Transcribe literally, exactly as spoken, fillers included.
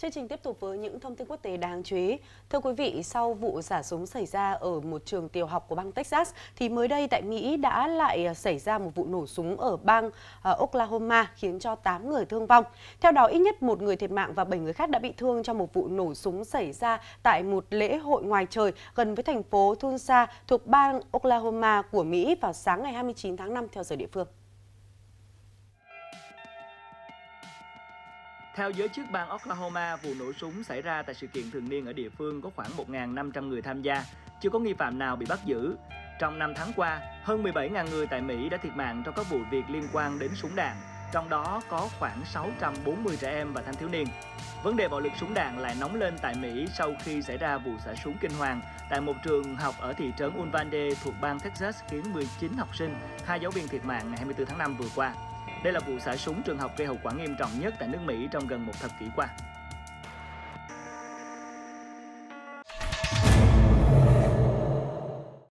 Chương trình tiếp tục với những thông tin quốc tế đáng chú ý. Thưa quý vị, sau vụ xả súng xảy ra ở một trường tiểu học của bang Texas, thì mới đây tại Mỹ đã lại xảy ra một vụ nổ súng ở bang uh, Oklahoma khiến cho tám người thương vong. Theo đó, ít nhất một người thiệt mạng và bảy người khác đã bị thương trong một vụ nổ súng xảy ra tại một lễ hội ngoài trời gần với thành phố Tulsa thuộc bang Oklahoma của Mỹ vào sáng ngày hai mươi chín tháng năm theo giờ địa phương. Theo giới chức bang Oklahoma, vụ nổ súng xảy ra tại sự kiện thường niên ở địa phương có khoảng một nghìn năm trăm người tham gia, chưa có nghi phạm nào bị bắt giữ. Trong năm tháng qua, hơn mười bảy nghìn người tại Mỹ đã thiệt mạng trong các vụ việc liên quan đến súng đạn, trong đó có khoảng sáu trăm bốn mươi trẻ em và thanh thiếu niên. Vấn đề bạo lực súng đạn lại nóng lên tại Mỹ sau khi xảy ra vụ xả súng kinh hoàng tại một trường học ở thị trấn Uvalde thuộc bang Texas khiến mười chín học sinh, hai giáo viên thiệt mạng ngày hai mươi tư tháng năm vừa qua. Đây là vụ xả súng trường học gây hậu quả nghiêm trọng nhất tại nước Mỹ trong gần một thập kỷ qua.